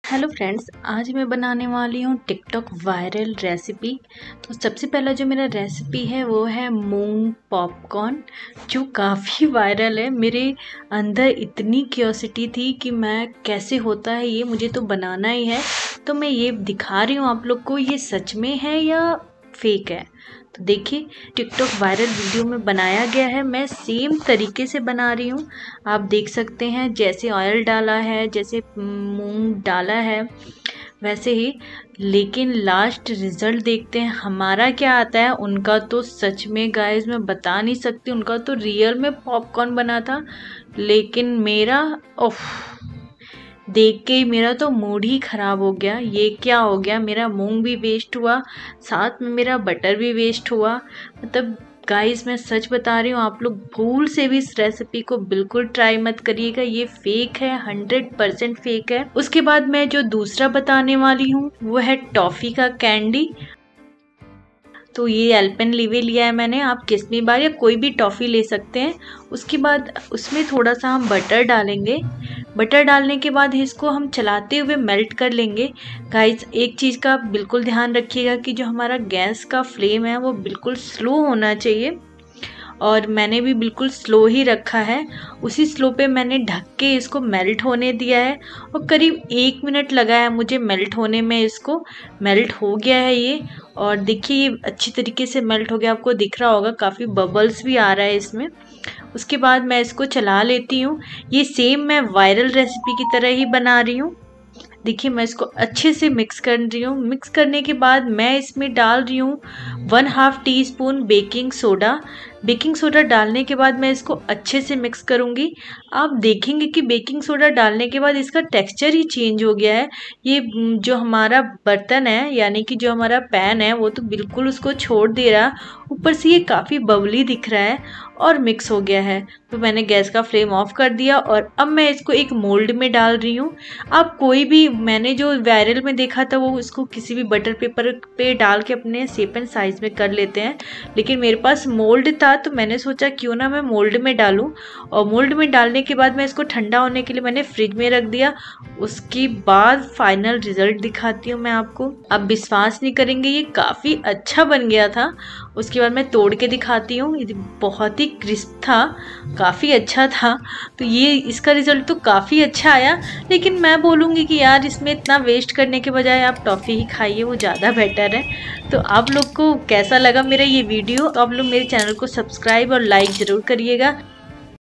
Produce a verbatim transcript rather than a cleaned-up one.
Hello friends, आज मैं बनाने वाली हूँ टिकटॉक वायरल रेसिपी। तो सबसे पहला जो मेरा रेसिपी है वो है मूंग पॉपकॉर्न, जो काफ़ी वायरल है। मेरे अंदर इतनी क्यूरियोसिटी थी कि मैं कैसे होता है ये, मुझे तो बनाना ही है। तो मैं ये दिखा रही हूँ आप लोग को, ये सच में है या फेक है। तो देखिए, टिकटॉक वायरल वीडियो में बनाया गया है, मैं सेम तरीके से बना रही हूँ। आप देख सकते हैं, जैसे ऑयल डाला है, जैसे मूंग डाला है, वैसे ही। लेकिन लास्ट रिजल्ट देखते हैं हमारा क्या आता है। उनका तो सच में गाइस मैं बता नहीं सकती, उनका तो रियल में पॉपकॉर्न बना था। लेकिन मेरा ओफ, देख के ही मेरा तो मूड ही ख़राब हो गया। ये क्या हो गया, मेरा मूंग भी वेस्ट हुआ, साथ में मेरा बटर भी वेस्ट हुआ। मतलब गाइस मैं सच बता रही हूँ, आप लोग भूल से भी इस रेसिपी को बिल्कुल ट्राई मत करिएगा, ये फेक है, हंड्रेड परसेंट फेक है। उसके बाद मैं जो दूसरा बताने वाली हूँ वो है टॉफ़ी का कैंडी। तो ये एल्पेनलीबे लिया है मैंने, आप किस्मी बार या कोई भी टॉफ़ी ले सकते हैं। उसके बाद उसमें थोड़ा सा हम बटर डालेंगे। बटर डालने के बाद इसको हम चलाते हुए मेल्ट कर लेंगे। गाइस एक चीज़ का बिल्कुल ध्यान रखिएगा कि जो हमारा गैस का फ्लेम है वो बिल्कुल स्लो होना चाहिए, और मैंने भी बिल्कुल स्लो ही रखा है। उसी स्लो पे मैंने ढक के इसको मेल्ट होने दिया है, और करीब एक मिनट लगा है मुझे मेल्ट होने में। इसको मेल्ट हो गया है ये, और देखिए ये अच्छी तरीके से मेल्ट हो गया, आपको दिख रहा होगा, काफ़ी बबल्स भी आ रहा है इसमें। उसके बाद मैं इसको चला लेती हूँ। ये सेम मैं वायरल रेसिपी की तरह ही बना रही हूँ। देखिए मैं इसको अच्छे से मिक्स कर रही हूँ। मिक्स करने के बाद मैं इसमें डाल रही हूँ one half teaspoon baking soda. Baking soda डालने के बाद मैं इसको अच्छे से मिक्स करूँगी। आप देखेंगे कि बेकिंग सोडा डालने के बाद इसका टेक्सचर ही चेंज हो गया है। ये जो हमारा बर्तन है, यानी कि जो हमारा पैन है, वो तो बिल्कुल उसको छोड़ दे रहा। ऊपर से ये काफ़ी बबली दिख रहा है और मिक्स हो गया है। तो मैंने गैस का फ्लेम ऑफ कर दिया, और अब मैं इसको एक मोल्ड में डाल रही हूँ। आप कोई भी, मैंने जो वायरल में देखा था वो इसको किसी भी बटर पेपर पे डाल के अपने शेप एंड साइज में कर लेते हैं, लेकिन मेरे पास मोल्ड था तो मैंने सोचा क्यों ना मैं मोल्ड में डालूं। और मोल्ड में डालने के बाद मैं इसको ठंडा होने के लिए मैंने फ्रिज में रख दिया। उसके बाद फाइनल रिजल्ट दिखाती हूँ मैं आपको। आप विश्वास नहीं करेंगे, ये काफ़ी अच्छा बन गया था। उसके बाद मैं तोड़ के दिखाती हूँ, ये बहुत ही क्रिस्प था, काफ़ी अच्छा था। तो ये इसका रिज़ल्ट तो काफ़ी अच्छा आया। लेकिन मैं बोलूँगी कि यार इसमें इतना वेस्ट करने के बजाय आप टॉफ़ी ही खाइए, वो ज़्यादा बेटर है। तो आप लोग को कैसा लगा मेरा ये वीडियो? तो आप लोग मेरे चैनल को सब्सक्राइब और लाइक ज़रूर करिएगा।